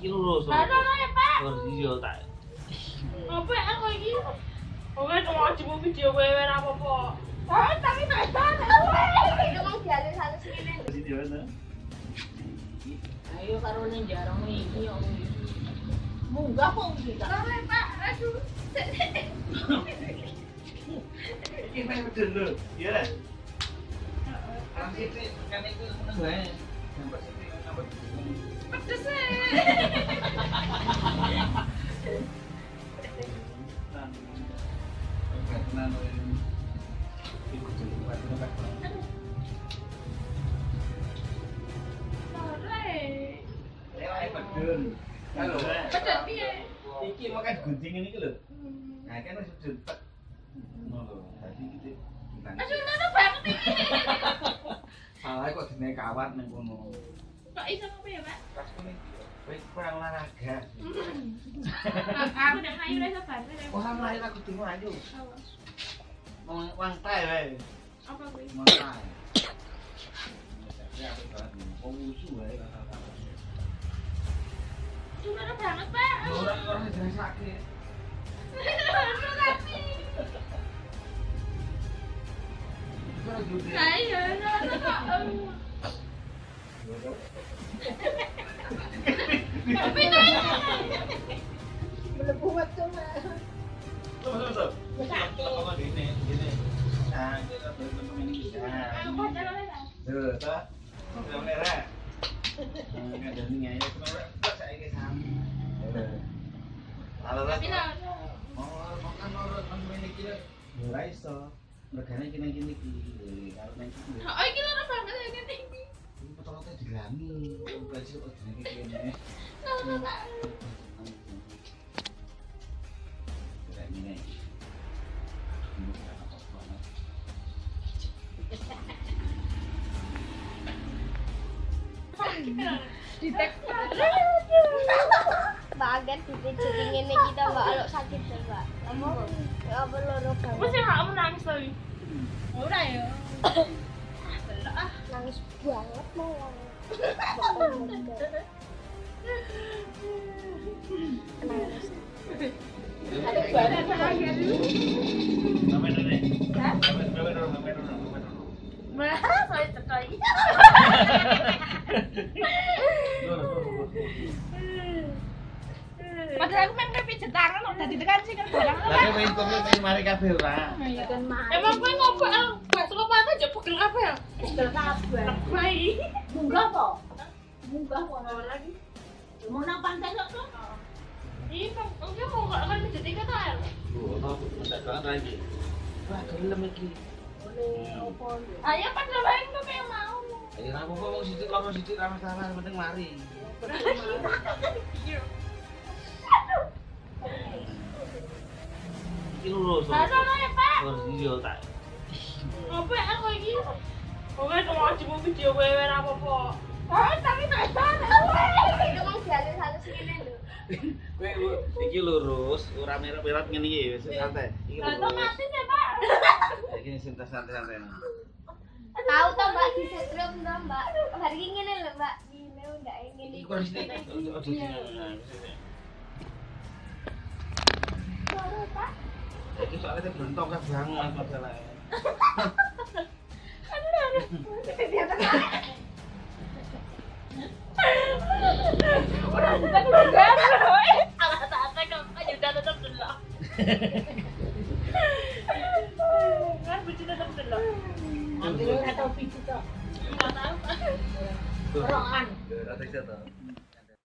Iki lurus. Ada ya, Pak. Terus iya tak. Apa aku iki? Oke, cuma cuma video kowe ora apa-apa. Ah, tapi tak sana. Emang dialih-alih ngene. Di mana? Ayo karo ning jarang iki yo. Munggah kok iki tak. Ora, Pak. Aduh. Iki main dulu. Iya lah. Orang situ kan itu seneng bae. Sampai situ sampai Pedes Pedes piye? Iki makan gunting ini lho. Nah, kan wis jentek. Ngono. Dadi iki Aduh, nono banget iki. salah kok dene kawat ning kono. Kok iso apa ya, Pak? Pas kene wis kurang olahraga. Aku udah ngayu rasa banget. Ora mlayu aku kudu ayo. Wang tae wae. Apa kuwi? Wang tae. Ya aku banget. Wusu wae kata-kata. Nono banget, Pak. Ora dirasake. Ora jute. Ayo, nono kok. Tapi melebu macam Tuh. Apa gini, gini. Nah, kita bentuk ini bisa. Aku jalan lah. Tuh, toh. Udah merah. Enggak ada minyak ya, cuma saya ini sama. Lalu Tapi lah. makan orang ini kira. Ora iso. Regane kene iki. Karo nang iki. Oh, iki nono banget ya kan iki. Ini potong-potong dilami. Baju kok jenenge kene. Nono Pak. Kayak gini. Ditek. Bagian dipijit ngene kita mbak alok sakit ya mbak. Apa loro banget. Wes ya kamu nangis lagi. Ora ya. Delok ah. Nangis banget malah. Nangis. Ada banget lagi. Sampai dulu. Hah? Sampai dulu. Mah, saya cekai. Padahal aku main pijet tangan kok dadi tekan sih kan barang. Lah main mari kabeh ora. Emang kowe ngopo gak suka pantai aja pegel kabeh ya? Pegel kabeh. Baik. Munggah kok. Munggah kok lagi. Mau nang pantai kok tuh. Iya, enggak mau gak akan pijet ikan air. Oh, tak banget lagi. Wah, gelem iki. Ayo padahal baik kok kayak mau. Ayo ra apa-apa wong sithik lama sithik ra masalah, penting mari. Iki lurus. Ada ya, Pak. Terus iya tak. Apa aku iki? Oke, cuma cuma video kowe ora apa-apa. Ah, tapi tak sana. Emang dialih-alih ngene lho. Kowe iki lurus, ora merah-merah ngene iki wis santai. Iki Otomatis ya, Pak. Iki santai-santai. Tahu toh mbak di setrum toh mbak. Hari ini ngene lho mbak. Gile ndak ngene. Iki kondisi Pak. iki soalnya beruntung kan banget masalahnya. Orang bukan enggak loh. Ala-ala kamu juga tetap delok. Kan buci tetap delok. Ambil ora tau pijet kok. Enggak tahu. Rokan. Ora teksa to.